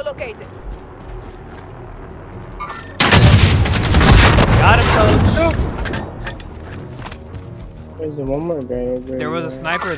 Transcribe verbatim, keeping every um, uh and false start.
Hostile located. Got him, coach. There's one more guy over There was a there. sniper